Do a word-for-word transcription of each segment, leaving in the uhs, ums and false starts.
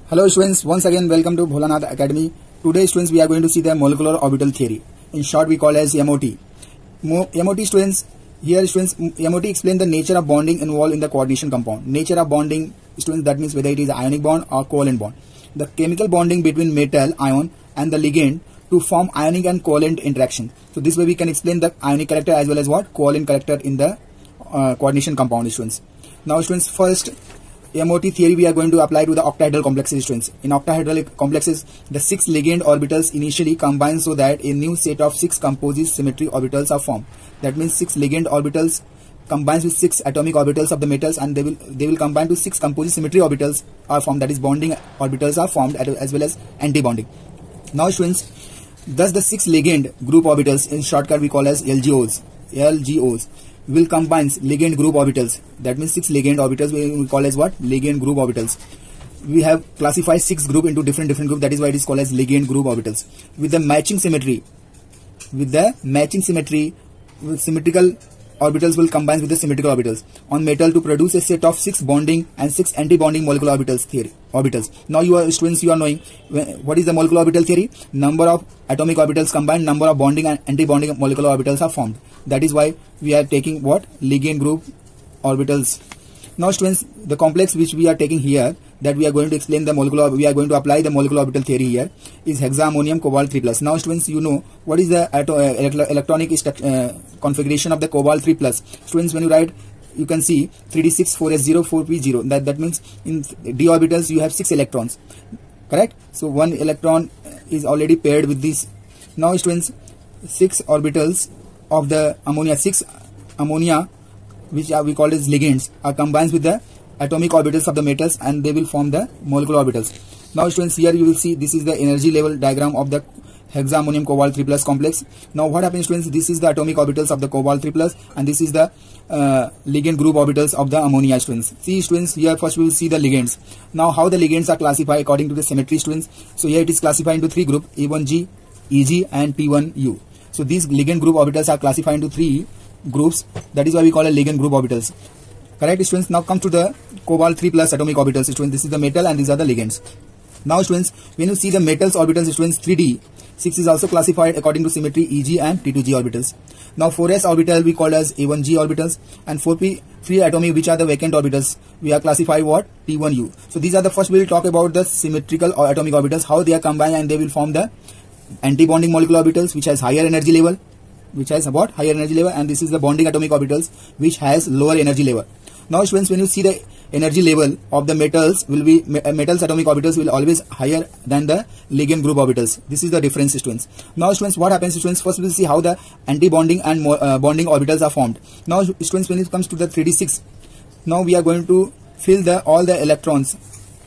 Hello students, once again welcome to Bholanath Academy. Today students we are going to see the molecular orbital theory. In short we call as M O T. Mo M O T students, here students M O T explain the nature of bonding involved in the coordination compound. Nature of bonding students, that means whether it is ionic bond or covalent bond. The chemical bonding between metal ion and the ligand to form ionic and covalent interaction. So this way we can explain the ionic character as well as what covalent character in the uh, coordination compound students. Now students, first M O T theory we are going to apply to the octahedral complexes students. In octahedral complexes, the six ligand orbitals initially combine so that a new set of six composite symmetry orbitals are formed. That means six ligand orbitals combines with six atomic orbitals of the metals, and they will they will combine to six composite symmetry orbitals are formed. That is, bonding orbitals are formed as well as anti-bonding. Now students, thus the six ligand group orbitals, in shortcut we call as L G Os, L G Os will combine ligand group orbitals. That means six ligand orbitals we call as what? Ligand group orbitals. We have classified six group into different different group. That is why it is called as ligand group orbitals. With the matching symmetry, with the matching symmetry, with symmetrical orbitals will combine with the symmetrical orbitals on metal to produce a set of six bonding and six anti-bonding molecular orbitals theory orbitals. Now you are students, you are knowing what is the molecular orbital theory. Number of atomic orbitals combined, number of bonding and anti-bonding molecular orbitals are formed. That is why we are taking what? Ligand group orbitals. Now students, the complex which we are taking here, that we are going to explain the molecular, we are going to apply the molecular orbital theory here, is hexammonium cobalt three plus. Now students, you know what is the ato uh, electronic uh, configuration of the cobalt three plus. Students, when you write, you can see three d six four s zero four p zero. That that means in d orbitals you have six electrons, correct? So one electron is already paired with this. Now students, six orbitals of the ammonia, six ammonia, which are we call as ligands, are combined with the atomic orbitals of the metals, and they will form the molecular orbitals. Now students, here you will see this is the energy level diagram of the hexammonium cobalt three plus complex. Now what happens students, this is the atomic orbitals of the cobalt three plus, and this is the uh, ligand group orbitals of the ammonia students. See students, here first we will see the ligands. Now how the ligands are classified according to the symmetry students. So here it is classified into three groups, A one G, E G and P one U. So these ligand group orbitals are classified into three groups. That is why we call it ligand group orbitals. Correct students? Now come to the cobalt three plus atomic orbitals students. This is the metal and these are the ligands. Now students, when you see the metals orbitals students, three D, six is also classified according to symmetry, E G and T two G orbitals. Now four s orbital we call as A one G orbitals, and four p three atomic, which are the vacant orbitals, we are classified what? T one U. So these are the first we will talk about the symmetrical or atomic orbitals, how they are combined and they will form the anti-bonding molecular orbitals, which has higher energy level, which has about higher energy level, and this is the bonding atomic orbitals, which has lower energy level. Now students, when you see the energy level of the metals, will be metals atomic orbitals will always higher than the ligand group orbitals. This is the difference students. Now students, what happens students, first we will see how the anti-bonding and uh, bonding orbitals are formed. Now students, when it comes to the three d six, now we are going to fill the all the electrons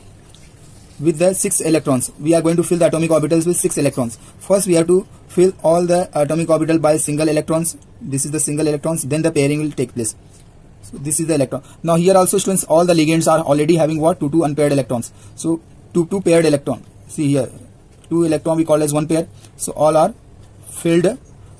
with the six electrons. We are going to fill the atomic orbitals with six electrons. First we have to fill all the atomic orbital by single electrons. This is the single electrons, then the pairing will take place. So this is the electron. Now here also students, all the ligands are already having what? Two two unpaired electrons. So two two paired electron. See here, two electron we call as one pair. So all are filled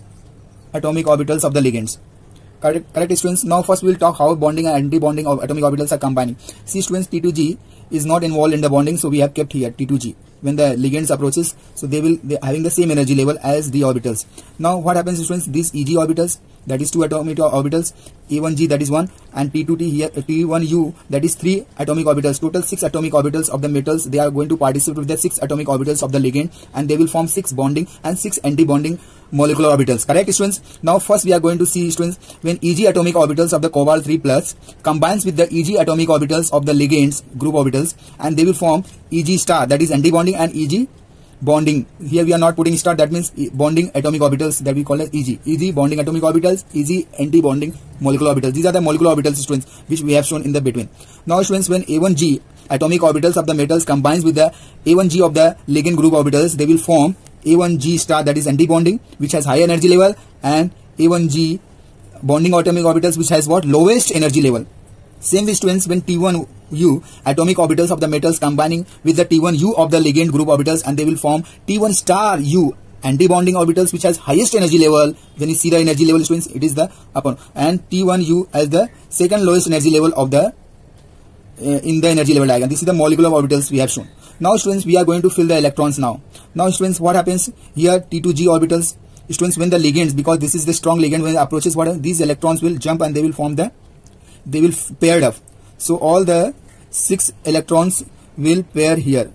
atomic orbitals of the ligands. Correct, correct students. Now first we will talk how bonding and anti-bonding of atomic orbitals are combining. See students, T two G is not involved in the bonding, so we have kept here T two G. When the ligands approaches, so they will they having the same energy level as the orbitals. Now what happens students, these E G orbitals, that is two atomic orbitals, A one G that is one, and T two T here, T one U that is three atomic orbitals. Total six atomic orbitals of the metals, they are going to participate with the six atomic orbitals of the ligand, and they will form six bonding and six anti-bonding molecular orbitals. Correct students? Now first we are going to see students, when E G atomic orbitals of the cobalt three plus combines with the E G atomic orbitals of the ligands group orbitals, and they will form E G star, that is anti-bonding, and E G bonding. Here we are not putting star, that means bonding atomic orbitals, that we call as E G. E G bonding atomic orbitals, E G anti-bonding molecular orbitals. These are the molecular orbitals students, which we have shown in the between. Now students, when A one G atomic orbitals of the metals combines with the A one G of the ligand group orbitals, they will form A one G star, that is anti-bonding, which has higher energy level, and A one G bonding atomic orbitals, which has what? Lowest energy level. Same with students, when T one U atomic orbitals of the metals combining with the T one U of the ligand group orbitals, and they will form T one star U anti-bonding orbitals, which has highest energy level. When you see the energy level students, it is the upper, and T one U as the second lowest energy level of the uh, in the energy level diagram. This is the molecular orbitals we have shown. Now students, we are going to fill the electrons now. Now students, what happens here? T two G orbitals. Students, when the ligands, because this is the strong ligand, when it approaches water, these electrons will jump and they will form the, they will paired up. So all the six electrons will pair here.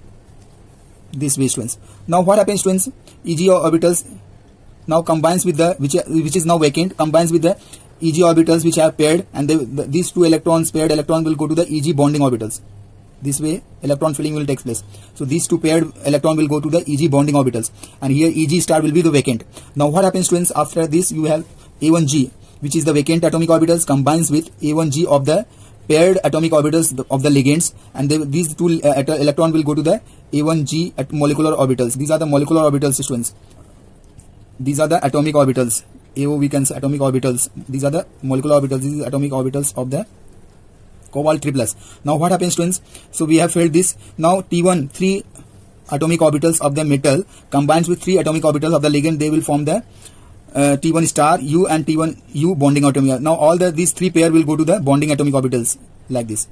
This way students. Now what happens students? E G orbitals now combines with the, which, which is now vacant, combines with the E G orbitals which are paired, and they, the, these two electrons, paired electrons will go to the E G bonding orbitals. This way electron filling will take place. So these two paired electron will go to the E G bonding orbitals, and here E G star will be the vacant. Now what happens students? After this you have A one G, which is the vacant atomic orbitals, combines with A one G of the paired atomic orbitals of the ligands, and they, these two uh, electron will go to the A one G at molecular orbitals. These are the molecular orbitals students. These are the atomic orbitals. A O we can say atomic orbitals. These are the molecular orbitals. These are atomic orbitals of the cobalt three plus. Now what happens students? So we have filled this. Now T one, three atomic orbitals of the metal combines with three atomic orbitals of the ligand. They will form the uh, T one star U and T one U bonding atomic. Now all the these three pair will go to the bonding atomic orbitals like this.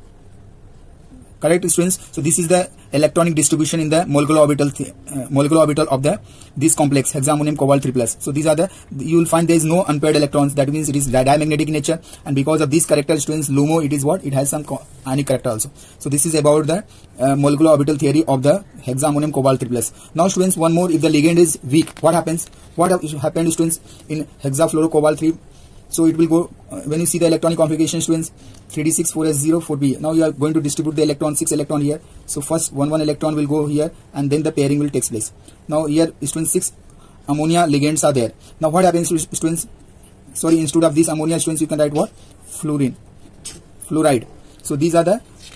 Correct students? So this is the electronic distribution in the molecular orbital, uh, molecular orbital of the this complex hexammonium cobalt three plus. So these are the, you will find there is no unpaired electrons. That means it is diamagnetic in nature, and because of these characters students, LUMO, it is what? It has some ionic character also. So this is about the uh, molecular orbital theory of the hexammonium cobalt three plus. Now students, one more, if the ligand is weak, what happens? What happens students in hexafluorocobalt three? So it will go, uh, when you see the electronic configuration students, three D six four S zero four B. Now you are going to distribute the electron, six electron here. So first one one electron will go here, and then the pairing will take place. Now here students, six ammonia ligands are there. Now what happens students? Sorry, instead of these ammonia students, you can write what? Fluorine, fluoride. So these are the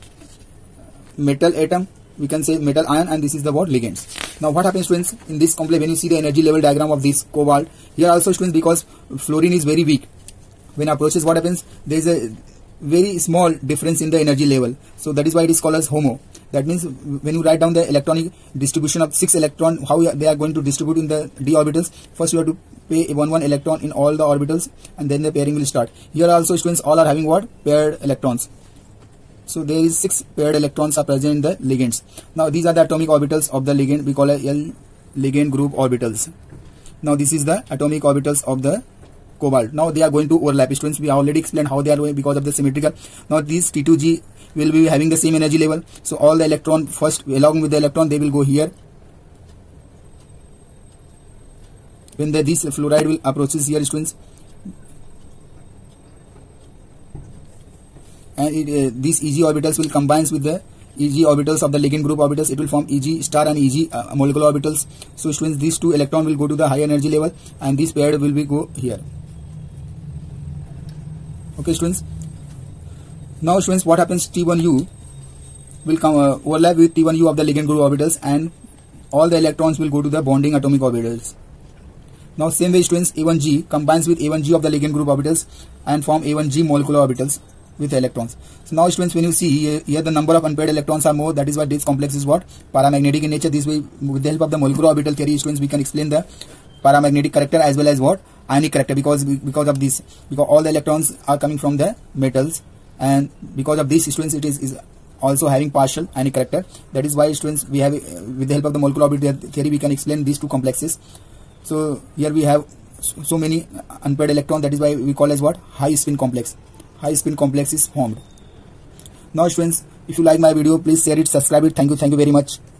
metal atom, we can say metal ion, and this is the what? Ligands. Now what happens students in this complex? When you see the energy level diagram of this cobalt, here also students, because fluorine is very weak, when approaches, what happens? There is a very small difference in the energy level. So that is why it is called as HOMO. That means when you write down the electronic distribution of six electron, how they are going to distribute in the d orbitals, first you have to pay one one electron in all the orbitals, and then the pairing will start. Here also students, all are having what? Paired electrons. So there is six paired electrons are present in the ligands. Now these are the atomic orbitals of the ligand, we call it L ligand group orbitals. Now this is the atomic orbitals of the cobalt. Now they are going to overlap students. We already explained how they are going because of the symmetrical. Now these T two G will be having the same energy level. So all the electron first, along with the electron, they will go here. When the, this fluoride will approaches here students, and it, uh, these E G orbitals will combines with the E G orbitals of the ligand group orbitals. It will form E G star and E G uh, molecular orbitals. So students, these two electron will go to the high energy level, and this paired will be go here. Okay students. Now students, what happens? T one U will come uh, overlap with T one U of the ligand group orbitals, and all the electrons will go to the bonding atomic orbitals. Now same way students, A one G combines with A one G of the ligand group orbitals and form A one G molecular orbitals with electrons. So now students, when you see here, here the number of unpaired electrons are more. That is why this complex is what? Paramagnetic in nature. This way, with the help of the molecular orbital theory students, we can explain the paramagnetic character as well as what? Ionic character, because because of this, because all the electrons are coming from the metals, and because of this students, it is, is also having partial ionic character. That is why students, we have, with the help of the molecular orbital theory, we can explain these two complexes. So here we have so many unpaired electrons. That is why we call as what? High spin complex. High spin complex is formed. Now students, if you like my video, please share it, subscribe it. Thank you, thank you very much.